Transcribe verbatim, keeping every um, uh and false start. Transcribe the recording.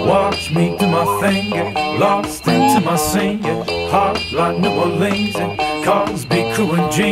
Watch me do my thing, get lost into my singing. Heart like New Orleans and Cosby, Crew and Jeans.